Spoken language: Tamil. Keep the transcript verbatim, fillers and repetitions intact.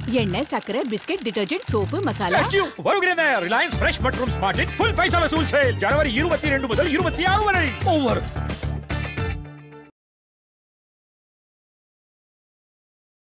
எண்ணெய், சக்கரை, பிஸ்கட், டிடர்ஜென்ட், சோப்பு, மசாலா. வருகிறேன். ரிலையன்ஸ் ஃப்ரெஷ் மற்றும் smart full paisa vasool sale ஜனவரி இருபத்தி இரண்டு முதல் இருபத்தி ஆறு வரை. ஓவர்